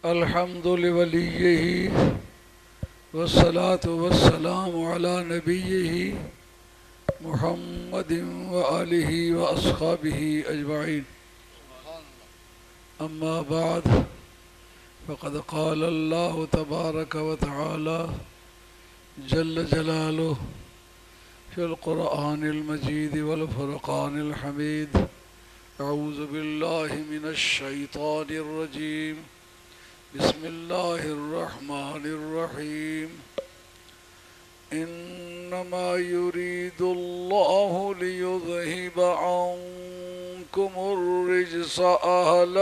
الحمد لوليه والصلاة والسلام على نبيه محمد وآله وأصحابه أجمعين. أما بعد، فقد قال الله تبارك وتعالى جل جلاله في القرآن المجيد والفرقان الحميد: أعوذ بالله من الشيطان الرجيم، بسم الله الرحمن الرحيم. إنما يريد الله ليذهب عنكم الرجس أهل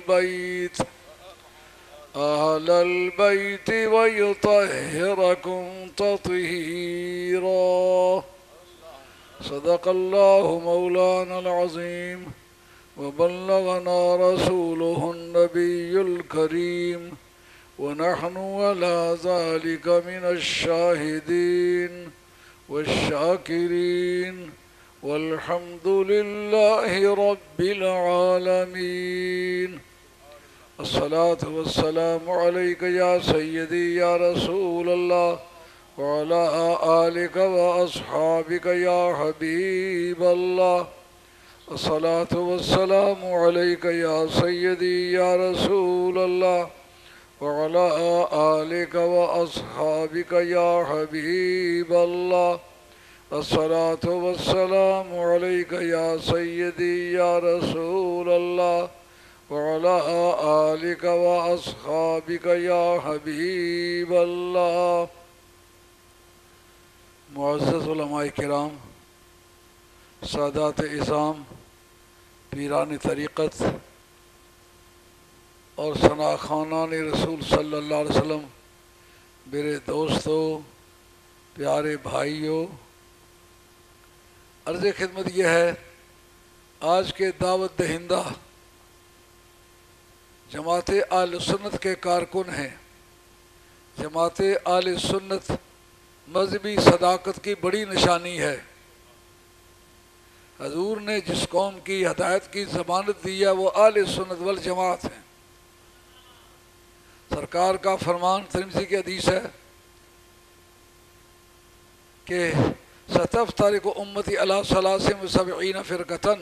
البيت ويطهركم تطهيرا. صدق الله مولانا العظيم، وبلغنا رسوله النبي الكريم، ونحن على ذلك من الشاهدين والشاكرين، والحمد لله رب العالمين. الصلاة والسلام عليك يا سيدي يا رسول الله، وعلى آلك وأصحابك يا حبيب الله. الصلاة والسلام عليك يا سيدي يا رسول الله، وعلى آلك وأصحابك يا حبيب الله. الصلاة والسلام عليك يا سيدي يا رسول الله، وعلى آلك وأصحابك يا حبيب الله. معزز علماء کرام، سادات اعظام، پیران طریقت اور ثناخوانان رسول صلی اللہ علیہ وسلم، میرے دوستوں، پیارے بھائیوں، عرض خدمت یہ ہے، آج کے دعوت دہندہ جماعت اہل سنت کے کارکن ہیں۔ جماعت اہل سنت مذہبی صداقت کی بڑی نشانی ہے۔ حضور نے جس قوم کی ہدایت کی ضمانت دی ہے وہ اہل سنت والجماعت ہیں۔ سرکار کا فرمان ترمذی کی حدیث ہے کہ ستفترق امتی علی 73 فرقۃ،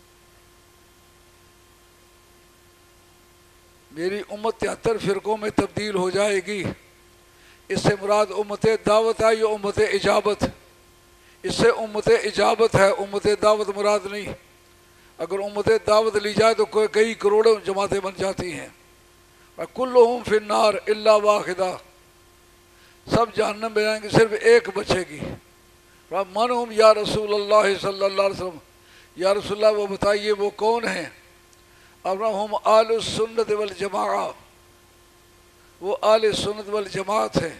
میری امت 73 فرقوں میں تبدیل ہو جائے گی۔ اس سے مراد امت دعوت ہے یا امت اجابت؟ اس سے امت اجابت ہے، امت دعوت مراد نہیں۔ اگر امت دعوت لی جائے تو کئی کروڑوں جماعتیں بن جاتی ہیں۔ کلہم فی النار الا واحدہ، سب جہنم میں جائیں گے، صرف ایک بچے گی۔ من ہم یا رسول اللہ صلی اللہ علیہ وسلم، یا رسول اللہ وہ بتائیے وہ کون ہیں؟ اب ہم اہل السنت والجماعہ، وہ اہل سنت والجماعت ہیں۔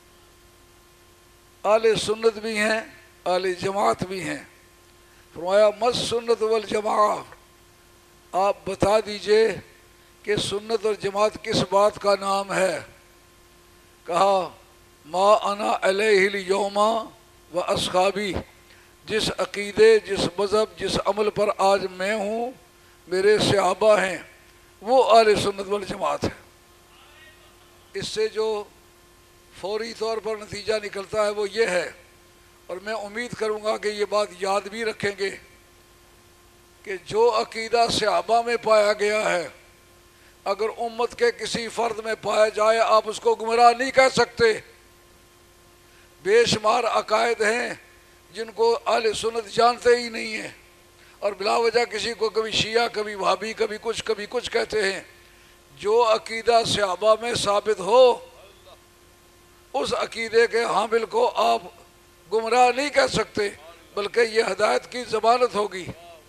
اہل سنت بھی ہیں، اہل جماعت بھی ہیں۔ فرمایا مس سنت والجماعہ، آپ بتا دیجئے کہ سنت اور جماعت کس بات کا نام ہے؟ کہا ما انا علیہ الیوم و اصحابی، جس عقیدے، جس مذہب، جس عمل پر آج میں ہوں، میرے صحابہ ہیں، وہ اہل سنت والجماعت ہے۔ اس سے جو فوری طور پر نتیجہ نکلتا ہے وہ یہ ہے، اور میں امید کروں گا کہ یہ بات یاد بھی رکھیں گے، کہ جو عقیدہ صحابہ میں پایا گیا ہے اگر امت کے کسی فرد میں پایا جائے آپ اس کو گمراہ نہیں کہہ سکتے۔ بے شمار عقائد ہیں جن کو اہل سنت جانتے ہی نہیں ہیں، اور بلا وجہ کسی کو کبھی شیعہ، کبھی وہابی، کبھی کچھ کہتے ہیں۔ جو عقیدہ صحابہ میں ثابت ہو اس عقیدے کے حامل کو آپ گمراہ نہیں کہہ سکتے، بلکہ یہ ہدایت کی ضمانت ہوگی۔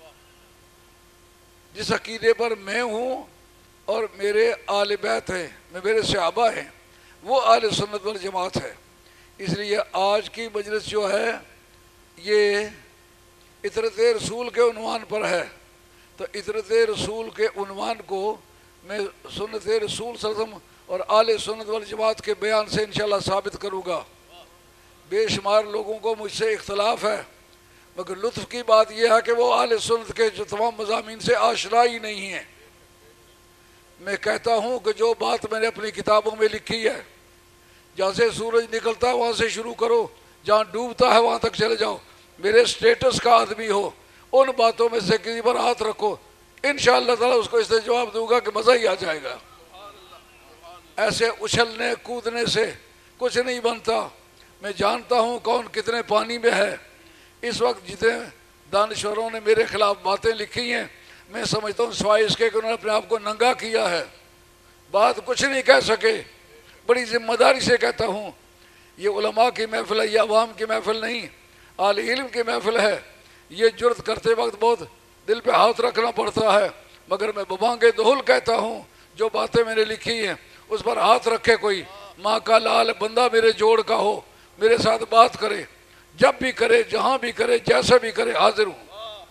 جس عقیدے پر میں ہوں اور میرے آل بیت ہیں، میرے صحابہ ہیں، وہ اہل سنت والجماعت ہے۔ اس لیے آج کی مجلس جو ہے یہ اطرت رسول کے عنوان پر ہے، تو اطرت رسول کے عنوان کو میں سنت رسول صلی اللہ علیہ وسلم اور اہل سنت والجماعت کے بیان سے انشاءاللہ ثابت کروں گا۔ بے شمار لوگوں کو مجھ سے اختلاف ہے، مگر لطف کی بات یہ ہے کہ وہ اہل سنت کے جو تمام مضامین سے آشنا ہی نہیں ہیں۔ میں کہتا ہوں کہ جو بات میں نے اپنی کتابوں میں لکھی ہے، جہاں سے سورج نکلتا ہے وہاں سے شروع کرو، جہاں ڈوبتا ہے وہاں تک چلے جاؤ، میرے سٹیٹس کا آدمی ہو، ان باتوں میں سے کسی پر ہاتھ رکھو، انشاءاللہ تعالیٰ اس کو اس سے جواب دوں گا کہ مزہ ہی آ جائے گا۔ ایسے اچھلنے کودنے سے کچھ نہیں بنتا۔ میں جانتا ہوں کون کتنے پانی میں ہے۔ اس وقت جتنے دانشوروں نے میرے خلاف باتیں لکھی ہیں، میں سمجھتا ہوں سوائے اس کے کہ انہوں نے اپنے آپ کو ننگا کیا ہے، بات کچھ نہیں کہہ سکے۔ بڑی ذمہ داری سے کہتا ہوں، یہ علماء کی محفل ہے، یہ عوام کی محفل نہیں، اہل علم کی محفل ہے۔ یہ جرت کرتے وقت بہت دل پہ ہاتھ رکھنا پڑتا ہے، مگر میں ببانگ دہل کہتا ہوں، جو باتیں میں نے لکھی ہیں اس پر ہاتھ رکھے کوئی، ماں کا لال بندہ میرے جوڑ کا ہو، میرے ساتھ بات کرے، جب بھی کرے، جہاں بھی کرے، جیسا بھی کرے، حاضر ہوں۔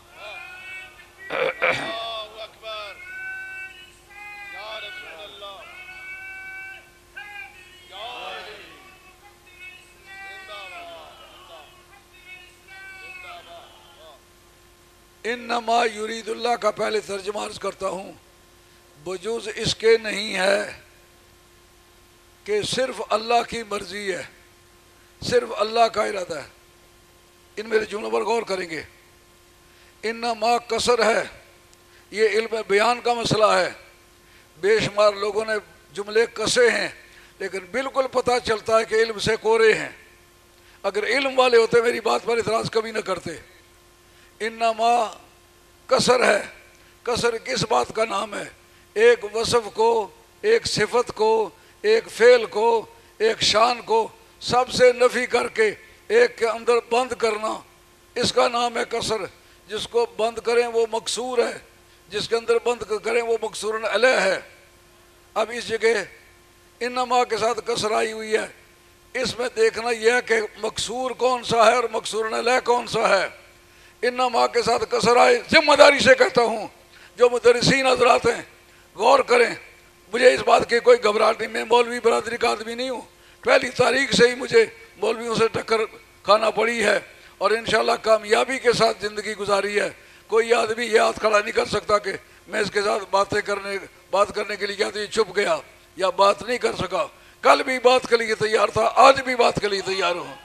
انما یرید اللہ کا پہلے ترجمہ عرض کرتا ہوں، بجوز اس کے نہیں ہے کہ صرف اللہ کی مرضی ہے، صرف اللہ کا ارادہ ہے۔ ان میرے جملوں پر غور کریں گے۔ انما قصر ہے، یہ علم بیان کا مسئلہ ہے۔ بے شمار لوگوں نے جملے کسے ہیں، لیکن بالکل پتہ چلتا ہے کہ علم سے کورے ہیں۔ اگر علم والے ہوتے میری بات پر اعتراض کبھی نہ کرتے۔ انما قصر ہے، قصر کس بات کا نام ہے؟ ایک وصف کو، ایک صفت کو، ایک فعل کو، ایک شان کو سب سے نفی کر کے ایک کے اندر بند کرنا، اس کا نام ہے قصر۔ جس کو بند کریں وہ مقصور ہے، جس کے اندر بند کریں وہ مقصور علیہ ہے۔ اب اس جگہ انما کے ساتھ قصر آئی ہوئی ہے، اس میں دیکھنا یہ ہے کہ مقصور کون سا ہے اور مقصور علیہ کون سا ہے۔ انما کے ساتھ قصر آئے، ذمہ داری سے کہتا ہوں، جو مدرسین حضرات ہیں غور کریں۔ مجھے اس بات کی کوئی گھبراہٹ نہیں، میں مولوی برادری کا آدمی نہیں ہوں، پہلی تاریخ سے ہی مجھے مولویوں سے ٹکر کھانا پڑی ہے اور انشاءاللہ کامیابی کے ساتھ زندگی گزاری ہے۔ کوئی آدمی یہ ہاتھ کھڑا نہیں کر سکتا کہ میں اس کے ساتھ بات کرنے کے لیے کیا تو چھپ گیا یا بات نہیں کر سکا۔ کل بھی بات کے لیے تیار تھا، آج بھی بات کے لیے تیار ہوں۔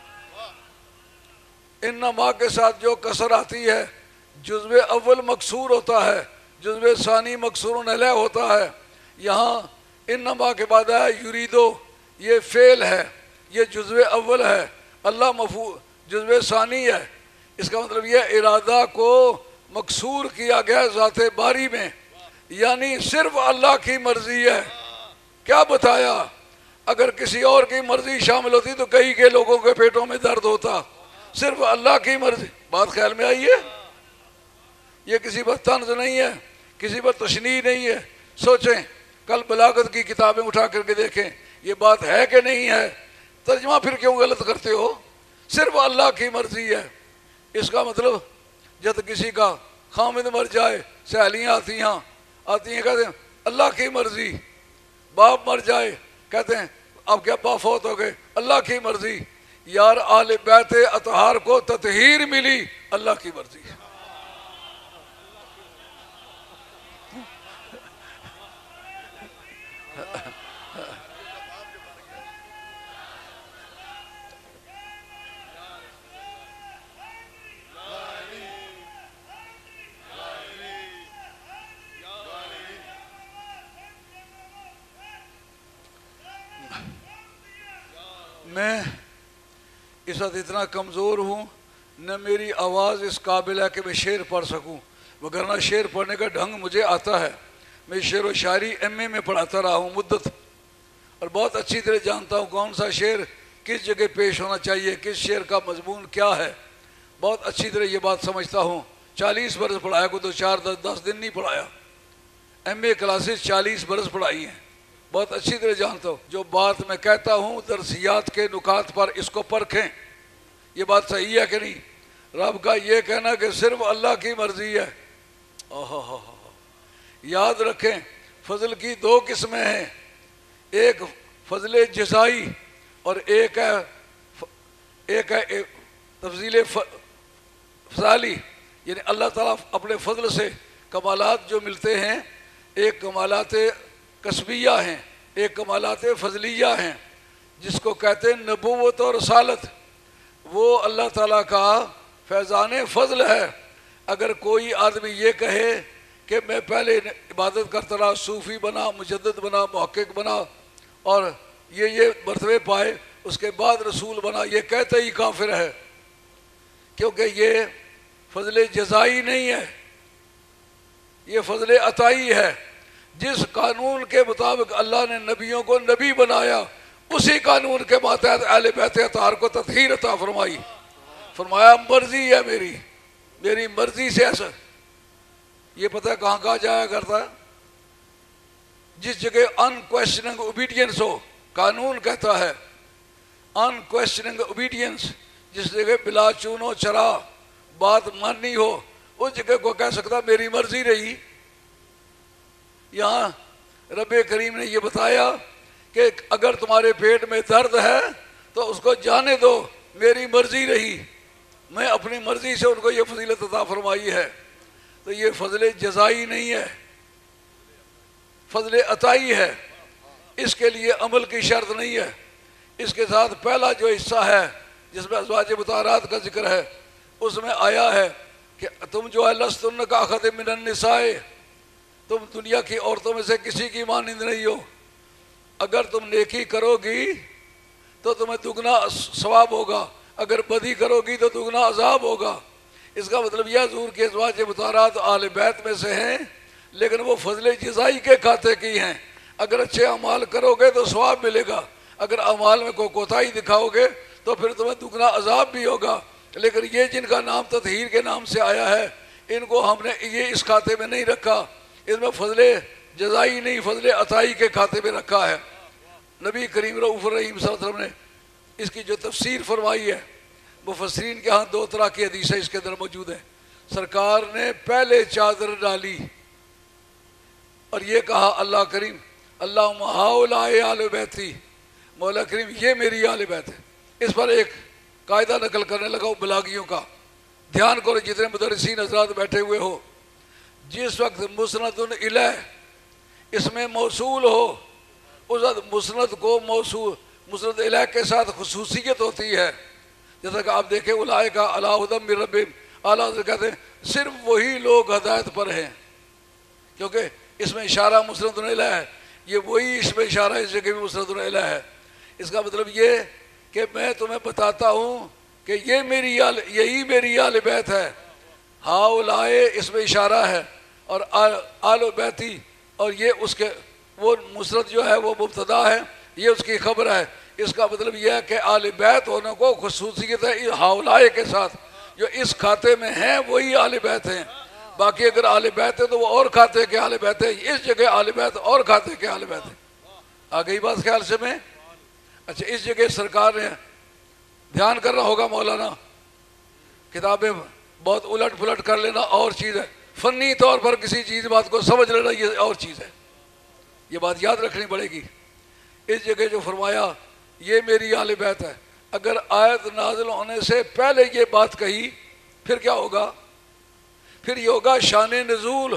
انما کے ساتھ جو قصر آتی ہے، جزو اول مکسور ہوتا ہے، جزو ثانی مکسور علیہ ہوتا ہے۔ یہاں انما کے بعد ہے یریدو، یہ فعل ہے، یہ جزو اول ہے، اللہ مفعول جزو ثانی ہے۔ اس کا مطلب یہ ارادہ کو مکسور کیا گیا ذات باری میں، یعنی صرف اللہ کی مرضی ہے۔ کیا بتایا؟ اگر کسی اور کی مرضی شامل ہوتی تو کئی کے لوگوں کے پیٹوں میں درد ہوتا۔ صرف اللہ کی مرضی، بات خیال میں آئی ہے؟ یہ کسی پر طنز نہیں ہے، کسی پر تشنیع نہیں ہے۔ سوچیں، کل بلاغت کی کتابیں اٹھا کر کے دیکھیں، یہ بات ہے کہ نہیں ہے؟ ترجمہ پھر کیوں غلط کرتے ہو؟ صرف اللہ کی مرضی ہے۔ اس کا مطلب جب کسی کا خامد مر جائے، سہیلیاں آتی ہیں کہتے ہیں اللہ کی مرضی، باپ مر جائے کہتے ہیں اب کیا باپ فوت ہو گئے، اللہ کی مرضی۔ یار آل بیت اطہار کو تطہیر ملی، اللہ کی مرضی۔ میں اس وقت اتنا کمزور ہوں، نہ میری آواز اس قابل ہے کہ میں شعر پڑھ سکوں، وگرنہ شعر پڑھنے کا ڈھنگ مجھے آتا ہے۔ میں شعر و شاعری ایم اے میں پڑھاتا رہا ہوں مدت، اور بہت اچھی طرح جانتا ہوں کون سا شعر کس جگہ پیش ہونا چاہیے، کس شعر کا مضمون کیا ہے۔ بہت اچھی طرح یہ بات سمجھتا ہوں۔ 40 برس پڑھایا کو تو 4-10 دن نہیں پڑھایا، ایم اے کلاسز 40 برس پڑھائی ہیں، بہت اچھی طرح جانتا ہوں۔ جو بات میں کہتا ہوں درسیات کے نکات پر اس کو پرکھیں، یہ بات صحیح ہے کہ نہیں؟ رب کا یہ کہنا کہ صرف اللہ کی مرضی ہے، یاد رکھیں فضل کی 2 قسمیں ہیں، ایک فضل جزائی اور ایک ہے تفضیل فضالی، یعنی اللہ تعالیٰ اپنے فضل سے کمالات جو ملتے ہیں، ایک کمالات کسبیہ ہیں، ایک کمالات فضلیہ ہیں، جس کو کہتے ہیں نبوت اور رسالت۔ وہ اللہ تعالیٰ کا فیضان فضل ہے۔ اگر کوئی آدمی یہ کہے کہ میں پہلے عبادت کرتا رہا، صوفی بنا، مجدد بنا، محقق بنا اور یہ مرتبے پائے، اس کے بعد رسول بنا، یہ کہتے ہی کافر ہے، کیونکہ یہ فضل جزائی نہیں ہے، یہ فضل عطائی ہے۔ جس قانون کے مطابق اللہ نے نبیوں کو نبی بنایا، اسی قانون کے ماتحت اہل بیت اطہار کو تطہیر عطا فرمائی۔ فرمایا مرضی ہے میری مرضی سے ایسا۔ یہ پتہ ہے کہاں کہا جایا کرتا ہے؟ جس جگہ انکویسچننگ اوبیڈینس ہو، قانون کہتا ہے انکویسچننگ اوبیڈینس، جس جگہ بلا چون و چرا بات ماننی ہو، اس جگہ کو کہہ سکتا میری مرضی رہی۔ یہاں رب کریم نے یہ بتایا کہ اگر تمہارے پیٹ میں درد ہے تو اس کو جانے دو، میری مرضی رہی، میں اپنی مرضی سے ان کو یہ فضیلت عطا فرمائی ہے۔ تو یہ فضل جزائی نہیں ہے، فضل عطائی ہے۔ اس کے لیے عمل کی شرط نہیں ہے۔ اس کے ساتھ پہلا جو حصہ ہے جس میں ازواج مطہرات کا ذکر ہے، اس میں آیا ہے کہ تم جو ہے لستن کاخذ من النساء، تم دنیا کی عورتوں میں سے کسی کی مانند نہیں ہو۔ اگر تم نیکی کرو گی تو تمہیں دگنا ثواب ہوگا، اگر بدی کرو گی تو دگنا عذاب ہوگا۔ اس کا مطلب یہ حضور کے ازواج مطہرات اہل بیت میں سے ہیں، لیکن وہ فضل جزائی کے کھاتے کی ہیں۔ اگر اچھے اعمال کرو گے تو ثواب ملے گا، اگر اعمال میں کوئی کوتاہی دکھاؤ گے تو پھر تمہیں دگنا عذاب بھی ہوگا۔ لیکن یہ جن کا نام تطہیر کے نام سے آیا ہے، ان کو ہم نے یہ اس کھاتے میں نہیں رکھا، اس میں فضل جزائی نہیں، فضل عطائی کے کھاتے میں رکھا ہے۔ نبی کریم رؤوف الرحیم صلی اللہ علیہ وسلم نے اس کی جو تفسیر فرمائی ہے، مفسرین کے ہاں دو طرح کی حدیثیں اس کے اندر موجود ہیں۔ سرکار نے پہلے چادر ڈالی اور یہ کہا اللہ کریم اللہم ہؤلاء آل بیتی، مولا کریم یہ میری آل بیت ہے۔ اس پر ایک قاعدہ نقل کرنے لگا بلاغیوں کا، دھیان کرو جتنے مدرسین حضرات بیٹھے ہوئے ہو۔ جس وقت مسند الیہ اس میں موصول ہو، اس وقت مسند کو موصول مسند الیہ کے ساتھ خصوصیت ہوتی ہے۔ جیسا کہ آپ دیکھیں اولئک علی ھدی من ربہم، اعلیٰ حضرت کہتے ہیں صرف وہی لوگ ہدایت پر ہیں، کیونکہ اس میں اشارہ مسند الیہ ہے، یہ وہی اس میں اشارہ اس جگہ بھی مسند الیہ ہے۔ اس کا مطلب یہ کہ میں تمہیں بتاتا ہوں کہ یہی میری آل بیت ہے۔ ہؤلاء اس میں اشارہ ہے اور آل بیتی، اور یہ اس کے وہ مسند جو ہے وہ مبتدا ہے، یہ اس کی خبر ہے۔ اس کا مطلب یہ ہے کہ آل بیت ہونے کو خصوصیت ہے ہؤلاء کے ساتھ، جو اس کھاتے میں ہیں وہی آل بیت ہیں۔ باقی اگر آل بیت ہے تو وہ اور کھاتے کے آل بیت ہے، اس جگہ آل بیت اور کھاتے کے آل بیت ہے۔ آ گئی بات خیال سے میں؟ اچھا، اس جگہ سرکار نے دھیان کرنا ہوگا، مولانا کتابیں بہت الٹ پلٹ کر لینا اور چیز ہے، فنی طور پر کسی چیز بات کو سمجھ لینا یہ اور چیز ہے، یہ بات یاد رکھنی پڑے گی۔ اس جگہ جو فرمایا یہ میری آل بیت ہے، اگر آیت نازل ہونے سے پہلے یہ بات کہی پھر کیا ہوگا؟ پھر یہ ہوگا شان نزول۔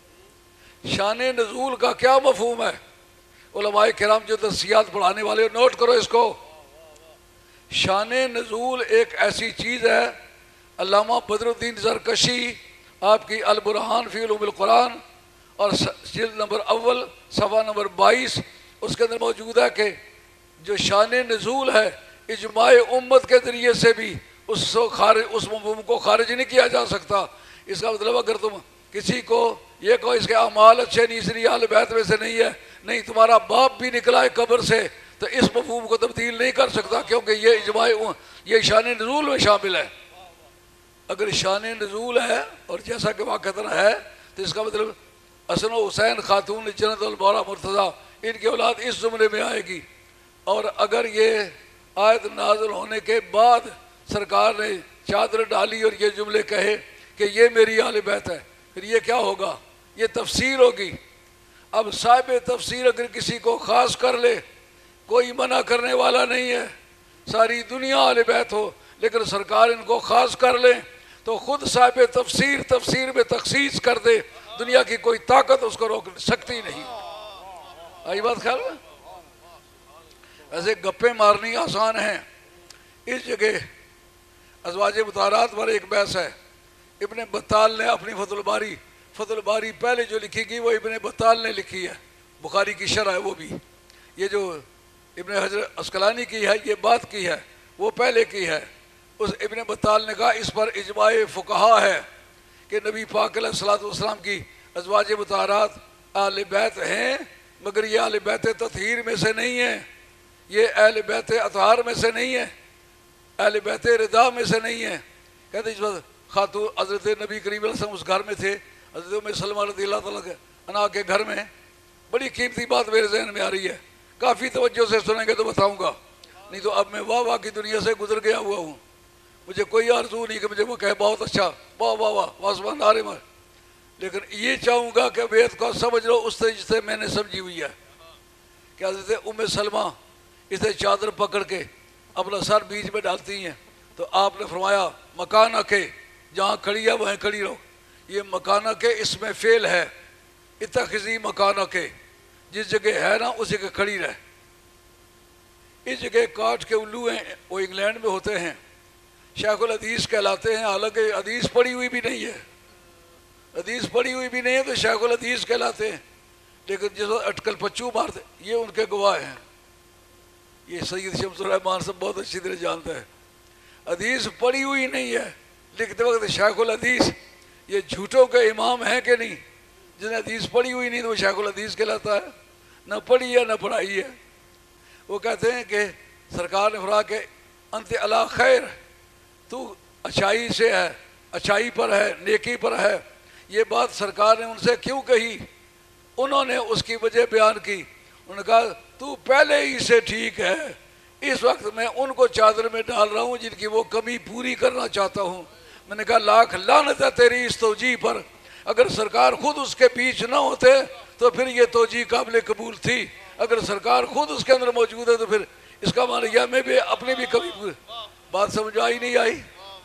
شان نزول کا کیا مفہوم ہے؟ علماء کرام جو درسیات پڑھانے والے نوٹ کرو اس کو۔ شان نزول ایک ایسی چیز ہے، علامہ بدر الدین زرکشی آپ کی البرہان فی علوم القرآن اور جلد نمبر اول صفحہ نمبر 22 اس کے اندر موجود ہے کہ جو شان نزول ہے اجماع امت کے ذریعے سے بھی اس مفہوم کو خارج نہیں کیا جا سکتا۔ اس کا مطلب اگر تم کسی کو یہ کہو اس کے اعمال اچھے نہیں، اس لیے اہل بیت میں سے نہیں ہے، نہیں تمہارا باپ بھی نکلا ہے قبر سے، تو اس مفہوم کو تبدیل نہیں کر سکتا، کیونکہ یہ اجماع یہ شان نزول میں شامل ہے۔ اگر شان نزول ہے اور جیسا کہ واقعتاً ہے تو اس کا مطلب حسن و حسین خاتون جنت المورا مرتضیٰ ان کی اولاد اس زمرے میں آئے گی۔ اور اگر یہ آیت نازل ہونے کے بعد سرکار نے چادر ڈالی اور یہ جملے کہے کہ یہ میری آل بیت ہے، پھر یہ کیا ہوگا؟ یہ تفسیر ہوگی۔ اب صاحب تفسیر اگر کسی کو خاص کر لے، کوئی منع کرنے والا نہیں ہے، ساری دنیا آل بیت ہو، لیکن سرکار ان کو خاص کر لیں تو خود صاحب تفسیر میں تخصیص کر دے، دنیا کی کوئی طاقت اس کو روک سکتی نہیں۔ آئی بات خیال میں؟ ایسے گپے مارنی آسان ہیں. اس جگہ ازواج مطہرات پر ایک بحث ہے. ابن بطال نے اپنی فتح الباری پہلے جو لکھی گئی وہ ابن بطال نے لکھی ہے. بخاری کی شرح ہے وہ بھی. یہ جو ابن حجر عسقلانی کی ہے یہ بات کی ہے وہ پہلے کی ہے. اس ابن بطال نے کہا اس پر اجماع فقہا ہے کہ نبی پاک علیہ الصلوۃ والسلام کی ازواج مطہرات اہل بیت ہیں، مگر یہ اہل بیت تطہیر میں سے نہیں ہیں، یہ اہل بیت اطہار میں سے نہیں ہیں، اہل بیت رضا میں سے نہیں ہیں. کہتے اس وقت خاتون حضرت نبی کریم علیہ السلام اس گھر میں تھے، حضرت ام سلمہ رضی اللہ تعالیٰ عنہا کے گھر میں. بڑی قیمتی بات میرے ذہن میں آ رہی ہے، کافی توجہ سے سنیں گے تو بتاؤں گا، نہیں تو اب میں واہ واہ کی دنیا سے گزر گیا ہوا ہوں. مجھے کوئی آرزو نہیں کہ مجھے وہ کہے بہت اچھا، واہ واہ واہ واسمان نعرے مار. لیکن یہ چاہوں گا کہ بیت کو سمجھ لو اس طرح جسے میں نے سمجھی ہوئی ہے کہ حضرت ام سلمہ اسے چادر پکڑ کے اپنا سر بیچ میں ڈالتی ہیں تو آپ نے فرمایا مکانہ کے، جہاں کھڑی ہے وہیں کھڑی رہو. یہ مکانہ کے اس میں فعل ہے، اتخذی مکانہ کے، جس جگہ ہے نا اس جگہ کھڑی رہے. اس جگہ کاٹ کے الو ہیں وہ انگلینڈ میں ہوتے ہیں، شیخ الحدیث کہلاتے ہیں، حالانکہ حدیث پڑھی ہوئی بھی نہیں ہے، حدیث پڑھی ہوئی بھی نہیں ہے تو شیخ الحدیث کہلاتے ہیں. لیکن جس وقت اٹکل پچو مارتے یہ ان کے گواہ ہیں. یہ سید شمس الرحمان صاحب بہت اچھی طرح جانتا ہے، حدیث پڑھی ہوئی نہیں ہے لکھتے وقت شیخ الحدیث. یہ جھوٹوں کے امام ہیں کہ نہیں؟ جس نے حدیث پڑھی ہوئی نہیں تو وہ شیخ الحدیث کہلاتا ہے، نہ پڑھی ہے نہ پڑھائی ہے. وہ کہتے ہیں کہ سرکار نے فرمایا کہ انت علی خیر، تو اچھائی سے ہے، اچھائی پر ہے، نیکی پر ہے. یہ بات سرکار نے ان سے کیوں کہی؟ انہوں نے اس کی وجہ بیان کی. انہوں نے کہا تو پہلے ہی سے ٹھیک ہے، اس وقت میں ان کو چادر میں ڈال رہا ہوں جن کی وہ کمی پوری کرنا چاہتا ہوں. میں نے کہا لاکھ لعنت ہے تیری اس توجیہ پر، اگر سرکار خود اس کے بیچ نہ ہوتے تو پھر یہ توجیہ قابل قبول تھی، اگر سرکار خود اس کے اندر موجود ہے تو پھر اس کا معنی یہ میں بھی اپنی بھی کمی پوری. بات سمجھ آئی نہیں آئی؟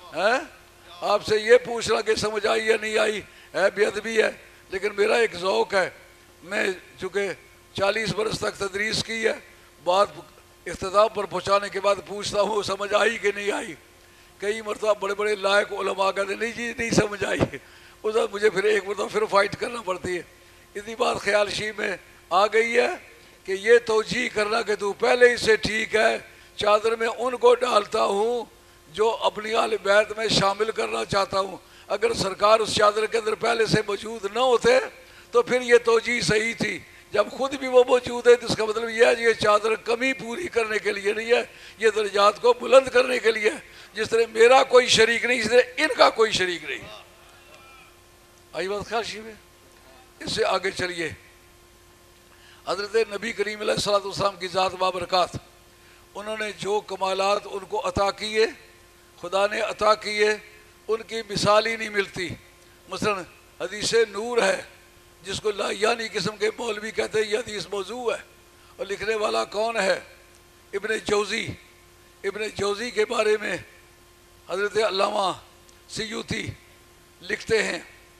آپ سے یہ پوچھنا کہ سمجھ آئی یا نہیں آئی ہے بے ادبی ہے. لیکن میرا ایک ذوق ہے، میں چونکہ 40 برس تک تدریس کی ہے، بات اختتام پر پہنچانے کے بعد پوچھتا ہوں سمجھ آئی کہ نہیں آئی. کئی مرتبہ بڑے بڑے لائق علماء کہتے نہیں جی نہیں سمجھ آئی، اس وقت مجھے پھر ایک مرتبہ پھر فائٹ کرنا پڑتی ہے. اتنی بات خیال شی میں آ گئی ہے کہ یہ توجیہ کرنا کہ تو پہلے ہی سے ٹھیک ہے، چادر میں ان کو ڈالتا ہوں جو اپنی اہل بیت میں شامل کرنا چاہتا ہوں. اگر سرکار اس چادر کے اندر پہلے سے موجود نہ ہوتے تو پھر یہ توجیہ صحیح تھی. جب خود بھی وہ موجود ہے تو اس کا مطلب یہ ہے یہ چادر کمی پوری کرنے کے لیے نہیں ہے، یہ درجات کو بلند کرنے کے لیے. جس طرح میرا کوئی شریک نہیں اس طرح ان کا کوئی شریک نہیں. آئی بات خیال شی میں؟ اس سے آگے چلیے. حضرت نبی کریم علیہ الصلوۃ والسلام کی ذات بابرکات، انہوں نے جو کمالات ان کو عطا کیے، خدا نے عطا کیے، ان کی مثال ہی نہیں ملتی. مثلا حدیث نور ہے جس کو لا یعنی قسم کے مولوی کہتے ہیں یہ حدیث موضوع ہے، اور لکھنے والا کون ہے؟ ابن جوزی. ابن جوزی کے بارے میں حضرت علامہ سیوطی لکھتے ہیں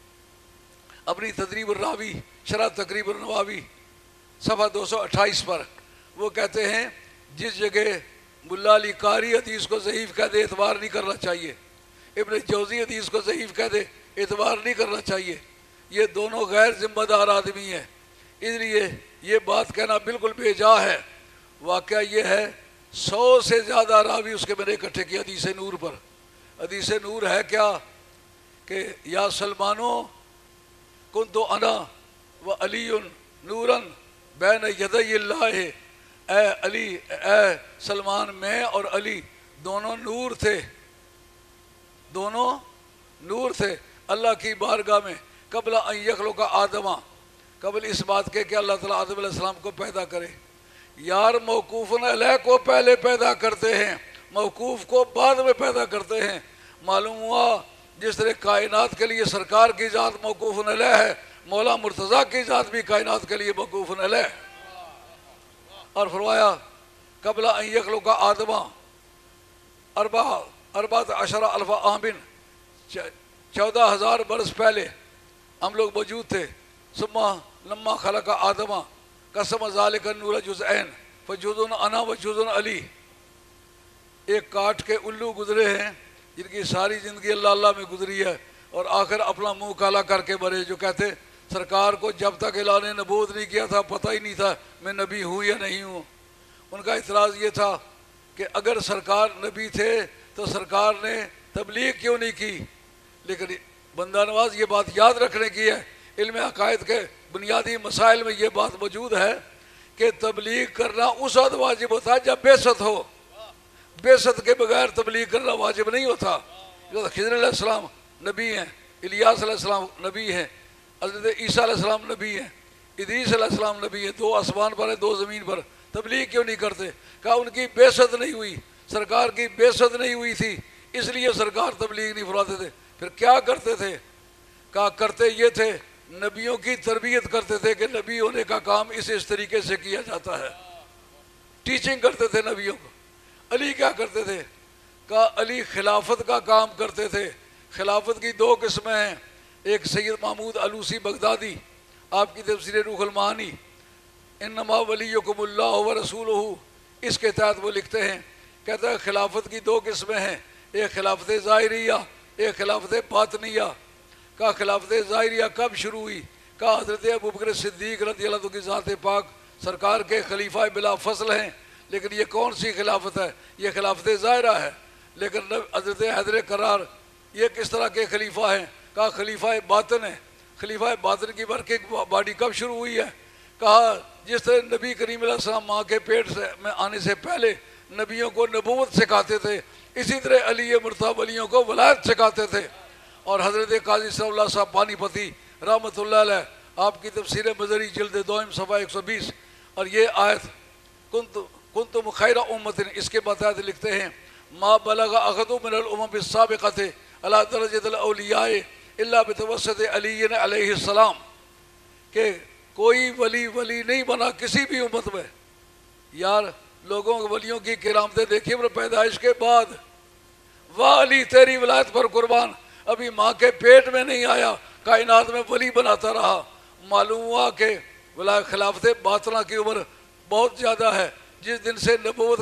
اپنی تدریب الراوی شرح تقریب النواوی صفحہ 228 پر. وہ کہتے ہیں جس جگہ ملا علی قاری حدیث کو ضعیف کہہ دے اعتبار نہیں کرنا چاہیے، ابن جوزی حدیث کو ضعیف کہہ دے اعتبار نہیں کرنا چاہیے. یہ دونوں غیر ذمہ دار آدمی ہیں، اس لیے یہ بات کہنا بالکل بے جا ہے. واقعہ یہ ہے 100 سے زیادہ راوی اس کے میں نے اکٹھے کیا حدیث نور پر. حدیث نور ہے کیا کہ یا سلمانو کنت انا و علی نورا بین یدی اللہ، اے علی، اے سلمان، میں اور علی دونوں نور تھے، دونوں نور تھے اللہ کی بارگاہ میں قبل ان یخلق آدم، قبل اس بات کے کہ اللہ تعالیٰ آدم علیہ السلام کو پیدا کرے. یار موقوف علیہ کو پہلے پیدا کرتے ہیں، موقوف کو بعد میں پیدا کرتے ہیں. معلوم ہوا جس طرح کائنات کے لیے سرکار کی ذات موقوف علیہ ہے، مولا مرتضیٰ کی ذات بھی کائنات کے لیے موقوف علیہ. اور فرمایا قبل ان یخلق آدم 14 الف عام، 14,000 برس پہلے ہم لوگ موجود تھے. ثم لما خلق آدم، قسم ذالک النور جزءین فجزء انا وجزء علی. ایک کاٹ کے الو گزرے ہیں جن کی ساری زندگی اللہ اللہ میں گزری ہے، اور آخر اپنا منہ کالا کر کے مرے، جو کہتے سرکار کو جب تک اعلان نبوت نہیں کیا تھا پتہ ہی نہیں تھا میں نبی ہوں یا نہیں ہوں. ان کا اعتراض یہ تھا کہ اگر سرکار نبی تھے تو سرکار نے تبلیغ کیوں نہیں کی. لیکن بندہ نواز یہ بات یاد رکھنے کی ہے، علم عقائد کے بنیادی مسائل میں یہ بات موجود ہے کہ تبلیغ کرنا اس وقت واجب ہوتا ہے جب بعثت ہو. بعثت کے بغیر تبلیغ کرنا واجب نہیں ہوتا. خضر علیہ السلام نبی ہیں، الیاس علیہ السلام نبی ہیں، حضرت عیسیٰ علیہ السلام نبی ہیں، ادریس علیہ السلام نبی ہیں. 2 آسمان پر ہیں 2 زمین پر. تبلیغ کیوں نہیں کرتے؟ کہا ان کی بعثت نہیں ہوئی، سرکار کی بعثت نہیں ہوئی تھی، اس لیے سرکار تبلیغ نہیں فرماتے تھے. پھر کیا کرتے تھے؟ کہا کرتے یہ تھے، نبیوں کی تربیت کرتے تھے کہ نبی ہونے کا کام اس طریقے سے کیا جاتا ہے. ٹیچنگ کرتے تھے نبیوں کو. علی کیا کرتے تھے؟ کہا علی خلافت کا کام کرتے تھے. خلافت کی 2 قسمیں ہیں. ایک سید محمود علوسی بغدادی، آپ کی تفسیر روح المعانی انما ولیکم اللہ ورسولہ، اس کے تحت وہ لکھتے ہیں، کہتا ہے خلافت کی 2 قسمیں ہیں، ایک خلافت ظاہریہ ایک خلافت باطنیہ. کہا خلافت ظاہریہ کب شروع ہوئی؟ کہا حضرت ابوبکر صدیق رضی اللہ عنہ کی ذات پاک سرکار کے خلیفہ بلا فصل ہیں. لیکن یہ کون سی خلافت ہے؟ یہ خلافت ظاہرہ ہے. لیکن حضرت حیدر کرار یہ کس طرح کے خلیفہ ہیں؟ کہا خلیفہ باطن ہے. خلیفہ باطن کی ورکنگ باڈی کب شروع ہوئی ہے؟ کہا جس طرح نبی کریم علیہ السلام ماں کے پیٹ میں آنے سے پہلے نبیوں کو نبوت سکھاتے تھے، اسی طرح علی مرتضیٰ ولیوں کو ولایت سکھاتے تھے. اور حضرت قاضی صلی اللہ صاحب پانی پتی رحمۃ اللہ علیہ، آپ کی تفسیر مظہری جلد 2 صفحہ 120، اور یہ آیت کنتم خیر امت، اس کے بتائے لکھتے ہیں ما بلغ احد من الامم السابقۃ علی درجۃ الاولیاء الا بتوسط علی علیہ السلام، کہ کوئی ولی نہیں بنا کسی بھی امت میں. یار لوگوں ولیوں کی کرامتیں دیکھیے پیدائش کے بعد. واہ علی تیری ولایت پر قربان، ابھی ماں کے پیٹ میں نہیں آیا کائنات میں ولی بناتا رہا. معلوم ہوا کہ خلافت باطنہ کی عمر بہت زیادہ ہے. جس دن سے نبوت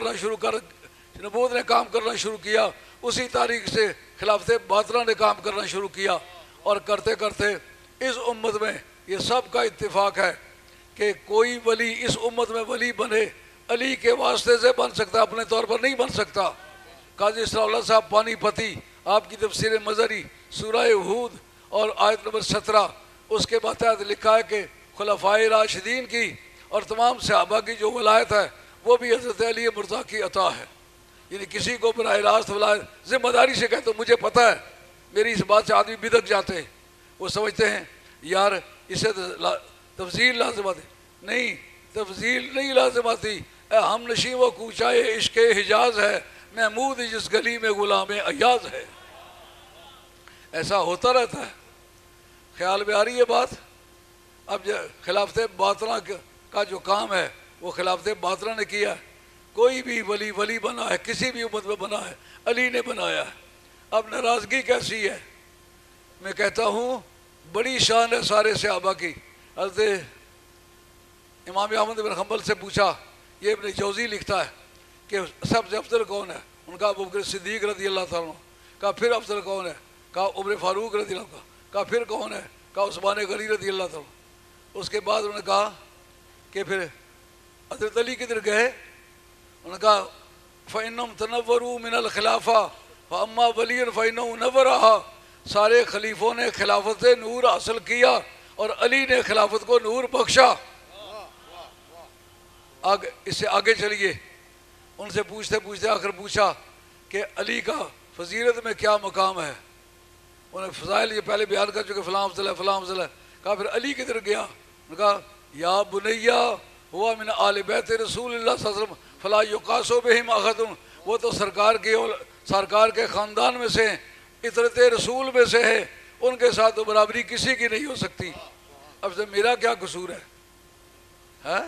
نے کام کرنا شروع کیا اسی تاریخ سے خلافت باطنہ نے کام کرنا شروع کیا. اور کرتے کرتے اس امت میں یہ سب کا اتفاق ہے کہ کوئی ولی اس امت میں ولی بنے علی کے واسطے سے بن سکتا، اپنے طور پر نہیں بن سکتا. قاضی صلی اللہ صاحب پانی پتی، آپ کی تفسیر مظہری سورہ ہود اور آیت نمبر 17، اس کے بعد لکھا ہے کہ خلفائے راشدین کی اور تمام صحابہ کی جو ولایت ہے وہ بھی حضرت علی مرتضیٰ کی عطا ہے. یعنی کسی کو براہ راست ولایت ذمہ داری سے کہتے مجھے پتہ ہے، میری اس بات سے آدمی بدک جاتے ہیں. وہ سمجھتے ہیں یار اسے تفضیل لازم آتی. نہیں، تفضیل نہیں لازم آتی. اے ہم نشیں و کوچائے عشق حجاز ہے، محمود جس گلی میں غلام ایاز ہے. ایسا ہوتا رہتا ہے. خیال میں آ رہی ہے بات؟ اب خلافت باطنہ کا جو کام ہے وہ خلافت باطنہ نے کیا ہے. کوئی بھی ولی بنا ہے، کسی بھی امت میں بنا ہے، علی نے بنایا ہے. اب ناراضگی کیسی ہے؟ میں کہتا ہوں بڑی شان ہے سارے صحابہ کی. حضرت امام احمد بن حنبل سے پوچھا، یہ ابن جوزی لکھتا ہے کہ سب سے افضل کون ہے؟ ان کا ابوبکر صدیق رضی اللہ تعالیٰ عنہ. کہا پھر افضل کون ہے؟ کہا عمر فاروق رضی اللہ عنہ. کہا پھر کون ہے؟ کہا عثمان غنی رضی اللہ تعالیٰ. اس کے بعد انہوں نے کہا کہ پھر حضرت علی کدھر گئے؟ انہوں نے کہا فَإِنَّهُمْ تَنَوَّرُوا مِنَ الْخِلَافَةِ فَأَمَّا وَلِيٌّ فَإِنَّهُ نَوَّرَهَا. سارے خلیفوں نے خلافت سے نور حاصل کیا اور علی نے خلافت کو نور بخشا. اس سے آگے چلیے. ان سے پوچھتے آخر پوچھا کہ علی کا فضیلت میں کیا مقام ہے. انہوں نے فضائل یہ پہلے بیان کر چکے، فلاں افضل ہے فلاں افضل ہے. کہا پھر علی کدھر گیا؟ انہوں نے کہا یا بنیا ہوا من آل بیت رسول اللہ صلی اللہ علیہ وسلم فلا یقاس بہم احد. وہ تو سرکار کے خاندان میں سے، اطرت رسول میں سے ہے، ان کے ساتھ تو برابری کسی کی نہیں ہو سکتی. اب سے میرا کیا قصور ہے؟ ہاں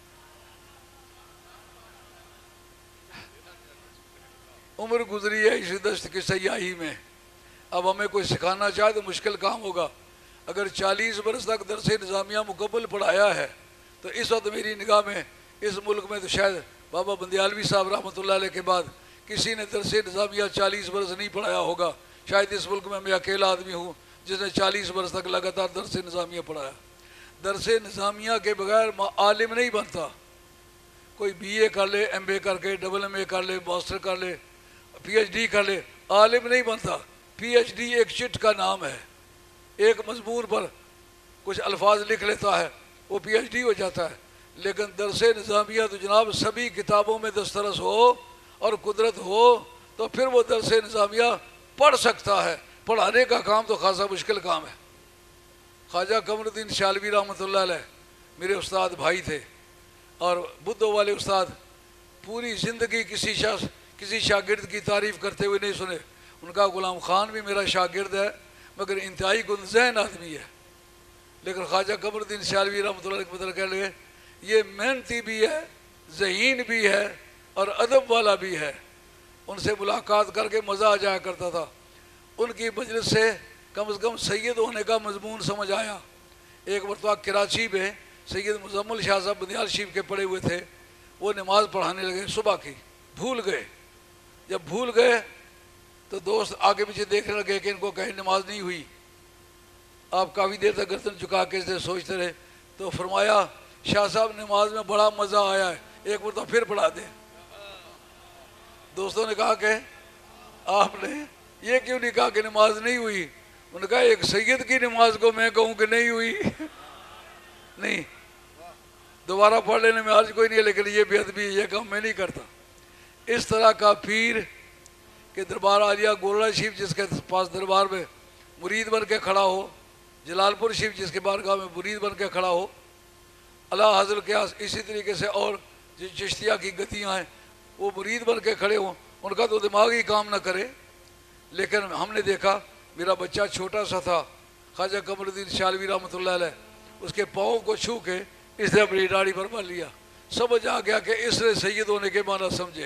عمر گزری ہے اسی دشت کی سیاہی میں. اب ہمیں کوئی سکھانا چاہے تو مشکل کام ہوگا. اگر 40 برس تک درس نظامیہ مکمل پڑھایا ہے تو اس وقت میری نگاہ میں اس ملک میں تو شاید بابا بندیالوی صاحب رحمۃ اللہ علیہ کے بعد کسی نے درس نظامیہ 40 برس نہیں پڑھایا ہوگا. شاید اس ملک میں اکیلا آدمی ہوں جس نے 40 برس تک لگاتار درس نظامیہ پڑھایا. درس نظامیہ کے بغیر عالم نہیں بنتا. کوئی بی اے کر لے، ایم اے کر کے، ڈبل ایم اے کر لے، ماسٹر کر لے، پی ایچ ڈی کر لے، عالم نہیں بنتا. پی ایچ ڈی ایک چٹ کا نام ہے. ایک مضمون پر کچھ الفاظ لکھ لیتا ہے وہ پی ایچ ڈی ہو جاتا ہے. لیکن درس نظامیہ تو جناب سبھی کتابوں میں دسترس ہو اور قدرت ہو تو پھر وہ درس نظامیہ پڑھ سکتا ہے. پڑھانے کا کام تو خاصا مشکل کام ہے. خواجہ قمر الدین شالوی رحمۃ اللہ علیہ میرے استاد بھائی تھے، اور بدھو والے استاد پوری زندگی کسی شاگرد کی تعریف کرتے ہوئے نہیں سنے. ان کا غلام خان بھی میرا شاگرد ہے مگر انتہائی گنذہن آدمی ہے. لیکن خواجہ قمر الدین شالوی رحمۃ اللہ علیہ کے مطلب کہہ لگے یہ محنتی بھی ہے، ذہین بھی ہے اور ادب والا بھی ہے. ان سے ملاقات کر کے مزہ آ جایا کرتا تھا. ان کی مجلس سے کم از کم سید ہونے کا مضمون سمجھ آیا. ایک مرتبہ کراچی میں سید مزمل شاہ صاحب بنیال شریف کے پڑھے ہوئے تھے. وہ نماز پڑھانے لگے صبح کی، بھول گئے. جب بھول گئے تو دوست آگے پیچھے دیکھنے لگے کہ ان کو کہیں نماز نہیں ہوئی. آپ کافی دیر تک گردن جھکا کے اسے سوچتے رہے تو فرمایا شاہ صاحب نماز میں بڑا مزہ آیا ہے، ایک مرتبہ پھر پڑھا دیں. دوستوں نے کہا کہ آپ نے یہ کیوں نہیں کہا کہ نماز نہیں ہوئی؟ انہوں نے کہا ایک سید کی نماز کو میں کہوں کہ نہیں ہوئی نہیں، دوبارہ پڑھ لینے میں عرض کوئی نہیں ہے، لیکن یہ بے ادبی یہ کام میں نہیں کرتا. اس طرح کا پیر کہ دربار عالیہ گولڑا شریف جس کے پاس دربار میں مرید بن کے کھڑا ہو، جلال پور شریف جس کے بارگاہ میں مرید بن کے کھڑا ہو، اللہ حضرت کے اسی طریقے سے اور جو چشتیہ کی گتیاں ہیں وہ مرید بن کے کھڑے ہوں، ان کا تو دماغ ہی کام نہ کرے. لیکن ہم نے دیکھا میرا بچہ چھوٹا سا تھا، خواجہ قمر الدین شالوی رحمۃ اللہ علیہ، اس کے پاؤں کو چھو کے اس نے اپنی داڑھی پر باندھ لیا. سمجھ آ گیا کہ اس نے سید ہونے کے معنی سمجھے.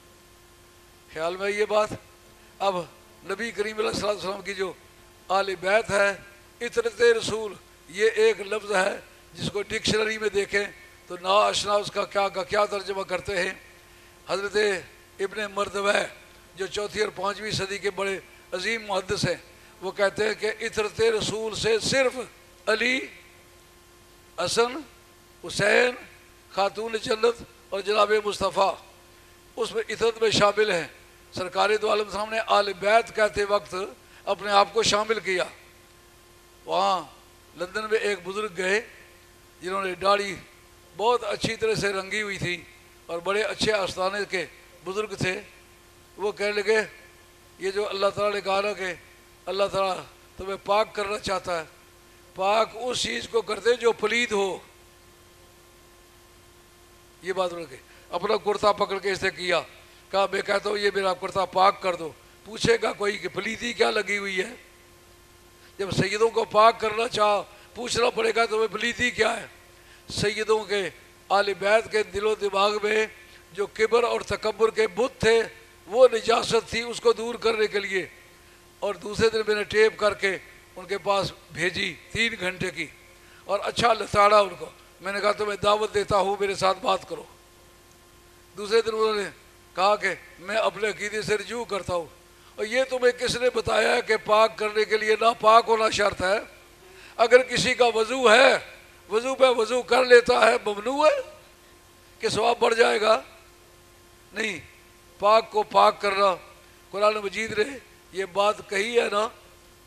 خیال میں یہ بات اب نبی کریم علیہ الصلوۃ والسلام کی جو آل بیت ہے، اطرت رسول، یہ ایک لفظ ہے جس کو ڈکشنری میں دیکھیں تو نا آشنا اس کا کیا ترجمہ کرتے ہیں. حضرت ابن مردوہ جو 4 اور 5ویں صدی کے بڑے عظیم محدث ہیں، وہ کہتے ہیں کہ اطرت رسول سے صرف علی، حسن، حسین، خاتون جنت اور جناب مصطفیٰ اس میں اطرت میں شامل ہیں. سرکار دو عالم صاحب نے آل بیت کہتے وقت اپنے آپ کو شامل کیا. وہاں لندن میں ایک بزرگ گئے جنہوں نے داڑھی بہت اچھی طرح سے رنگی ہوئی تھی اور بڑے اچھے آستانے کے بزرگ تھے. وہ کہنے لگے یہ جو اللہ تعالیٰ نے کہا نا کہ اللہ تعالیٰ تمہیں پاک کرنا چاہتا ہے، پاک اس چیز کو کرتے جو پلید ہو. یہ بات انہوں نے اپنا کرتا پکڑ کے اس نے کیا، کہا میں کہتا ہوں یہ میرا کرتا پاک کر دو. پوچھے گا کوئی کہ پلیدی کیا لگی ہوئی ہے؟ جب سیدوں کو پاک کرنا چاہ پوچھنا پڑے گا تو پلیدی کیا ہے؟ سیدوں کے آل بیت کے دل و دماغ میں جو کبر اور تکبر کے بت تھے وہ نجاست تھی، اس کو دور کرنے کے لیے. اور دوسرے دن میں نے ٹیپ کر کے ان کے پاس بھیجی 3 گھنٹے کی اور اچھا لتاڑا ان کو. میں نے کہا تمہیں دعوت دیتا ہوں میرے ساتھ بات کرو. دوسرے دن انہوں نے کہا کہ میں اپنے عقیدے سے رجوع کرتا ہوں. اور یہ تمہیں کس نے بتایا ہے کہ پاک کرنے کے لیے ناپاک ہونا شرط ہے؟ اگر کسی کا وضو ہے، وضو پہ وضو کر لیتا ہے، ممنوع ہے کہ ثواب بڑھ جائے گا؟ نہیں، پاک کو پاک کرنا. قرآن مجید نے یہ بات کہی ہے نا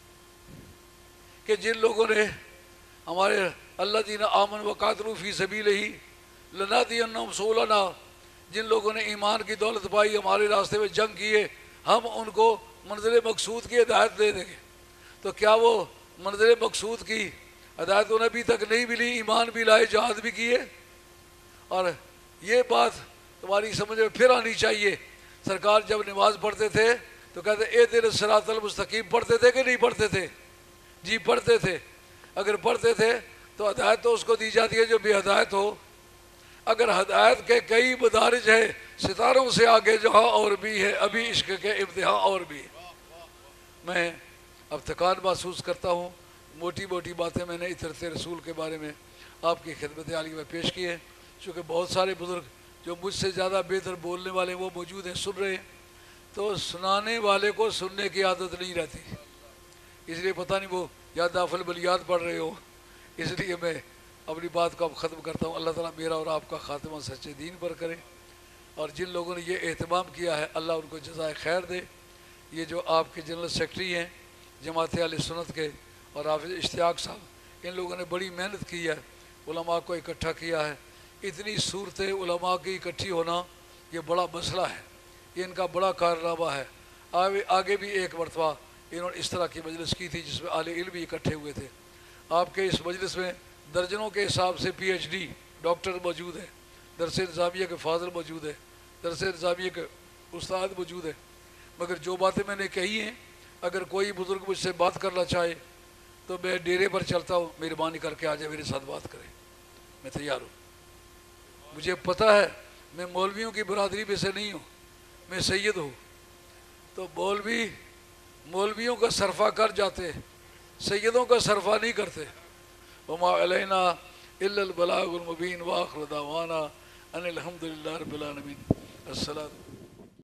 کہ جن لوگوں نے ہمارے الذین آمنوا وقاتلوا فی سبیلہ لنہدینہم سبلنا، جن لوگوں نے ایمان کی دولت پائی، ہمارے راستے میں جنگ کیے، ہم ان کو منزل مقصود کی ہدایت دے دیں گے. تو کیا وہ منزل مقصود کی ہدایت انہیں ابھی تک نہیں ملی؟ ایمان بھی لائے، جہاد بھی کیے. اور یہ بات تمہاری سمجھ میں پھر آنی چاہیے. سرکار جب نماز پڑھتے تھے تو کہتے اہدنا الصراط المستقیم پڑھتے تھے کہ نہیں پڑھتے تھے؟ جی پڑھتے تھے. اگر پڑھتے تھے تو ہدایت تو اس کو دی جاتی ہے جو بے ہدایت ہو. اگر ہدایت کے کئی مدارج ہیں، ستاروں سے آگے جہاں اور بھی ہے، ابھی عشق کے امتحان اور بھی ہے. میں اب تھکان محسوس کرتا ہوں. موٹی موٹی باتیں میں نے اطرت رسول کے بارے میں آپ کی خدمت عالیہ میں پیش کیے ہیں۔ چونکہ بہت سارے بزرگ جو مجھ سے زیادہ بہتر بولنے والے وہ موجود ہیں، سن رہے ہیں، تو سنانے والے کو سننے کی عادت نہیں رہتی، اس لیے پتہ نہیں وہ یا داف البلیات پڑھ رہے ہو۔ اس لیے میں اپنی بات کو اب ختم کرتا ہوں۔ اللہ تعالیٰ میرا اور آپ کا خاتمہ سچے دین پر کرے، اور جن لوگوں نے یہ اہتمام کیا ہے اللہ ان کو جزائے خیر دے۔ یہ جو آپ کے جنرل سیکرٹری ہیں جماعت اہل سنت کے، اور حافظ اشتیاق صاحب، ان لوگوں نے بڑی محنت کی ہے، علماء کو اکٹھا کیا ہے۔ اتنی صورتیں علماء کی اکٹھی ہونا یہ بڑا مسئلہ ہے، یہ ان کا بڑا کارنامہ ہے۔ آگے بھی ایک مرتبہ انہوں نے اس طرح کی مجلس کی تھی جس میں اہل علم بھی اکٹھے ہوئے تھے۔ آپ کے اس مجلس میں درجنوں کے حساب سے پی ایچ ڈی ڈاکٹر موجود ہیں، درس نظامیہ کے فاضل موجود ہے، درس نظامیہ کے استاد موجود ہے، مگر جو باتیں میں نے کہی ہیں اگر کوئی بزرگ مجھ سے بات کرنا چاہے تو میں ڈیرے پر چلتا ہوں، مہربانی کر کے آ جائے میرے ساتھ بات کرے، میں تیار ہوں۔ مجھے پتہ ہے میں مولویوں کی برادری میں سے نہیں ہوں، میں سید ہوں، تو مولویوں کا صرفہ کر جاتے، سیدوں کا صرفہ نہیں کرتے۔ وما علینا الا البلاغ المبین، وآخر دعوانا ان الحمد للہ رب العالمین۔ السلام